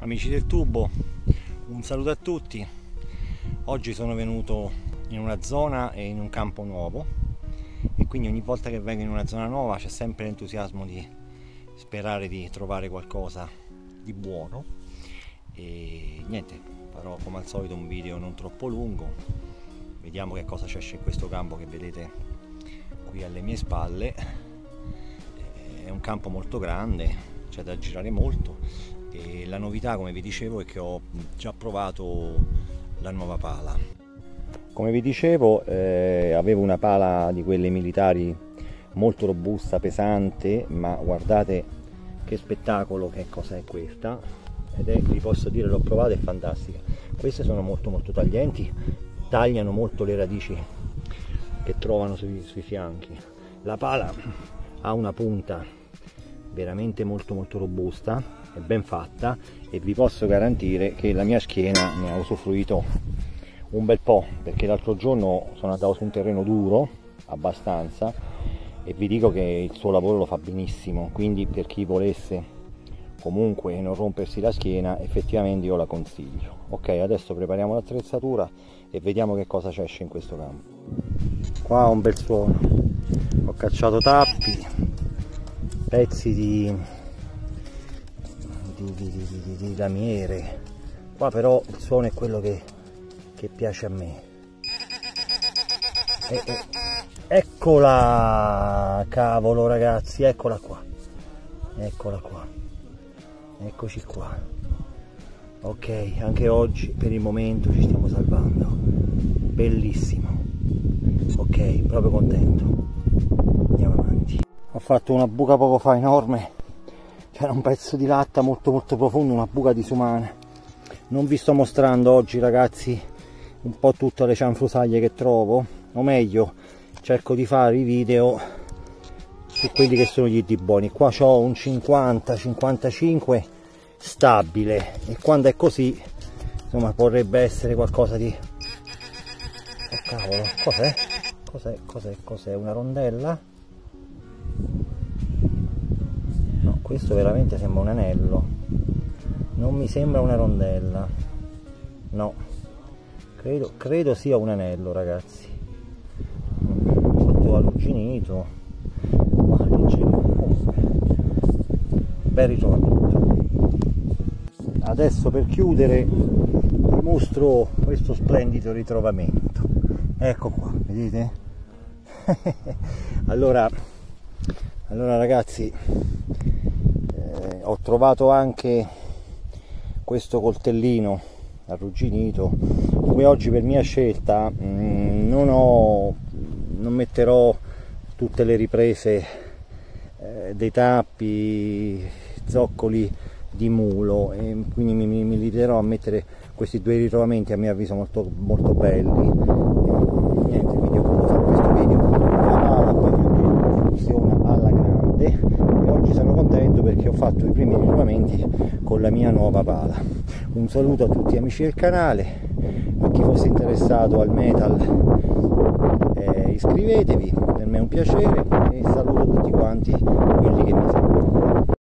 Amici del tubo, un saluto a tutti. Oggi sono venuto in una zona e in un campo nuovo e quindi ogni volta che vengo in una zona nuova c'è sempre l'entusiasmo di sperare di trovare qualcosa di buono. E niente, farò come al solito un video non troppo lungo. Vediamo che cosa c'è in questo campo che vedete qui alle mie spalle. È un campo molto grande, c'è da girare molto. E la novità, come vi dicevo, è che ho già provato la nuova pala. Come vi dicevo, avevo una pala di quelle militari molto robusta, pesante, ma guardate che spettacolo, che cosa è questa, ed è, vi posso dire, l'ho provata, è fantastica. Queste sono molto taglienti, tagliano molto le radici che trovano sui fianchi. La pala ha una punta veramente molto robusta, è ben fatta, e vi posso garantire che la mia schiena ne ha usufruito un bel po', perché l'altro giorno sono andato su un terreno duro abbastanza e vi dico che il suo lavoro lo fa benissimo. Quindi per chi volesse comunque non rompersi la schiena, effettivamente io la consiglio. Ok, adesso prepariamo l'attrezzatura e vediamo che cosa c'è in questo campo. Qua un bel suono, ho cacciato tappi, pezzi di lamiere. Qua però il suono è quello che piace a me. Eccola, cavolo ragazzi, eccola qua, eccoci qua. Ok, anche oggi per il momento ci stiamo salvando, bellissimo. Ok, proprio contento, andiamo avanti. Ho fatto una buca poco fa enorme, c'era un pezzo di latta molto profondo, una buca disumana. Non vi sto mostrando oggi ragazzi un po' tutte le cianfrusaglie che trovo, o meglio cerco di fare i video su quelli che sono gli iddi buoni. Qua c'ho un 50-55 stabile, e quando è così insomma potrebbe essere qualcosa di... oh cavolo, cos'è? Una rondella? No, questo veramente sembra un anello, non mi sembra una rondella, no, credo sia un anello ragazzi, tutto arrugginito, ma comunque bel ritrovamento. Adesso per chiudere vi mostro questo splendido ritrovamento, ecco qua, vedete? allora ragazzi, ho trovato anche questo coltellino arrugginito. Come oggi per mia scelta non metterò tutte le riprese dei tappi, zoccoli di mulo, e quindi mi limiterò a mettere questi due ritrovamenti a mio avviso molto belli. Niente, quindi ho voluto fare questo video. La pala, poi vi ho detto, funziona alla grande, e oggi sono contento perché ho fatto i primi ritrovamenti con la mia nuova pala. Un saluto a tutti amici del canale, a chi fosse interessato al metal iscrivetevi, per me è un piacere, e saluto tutti quanti quelli che mi seguono.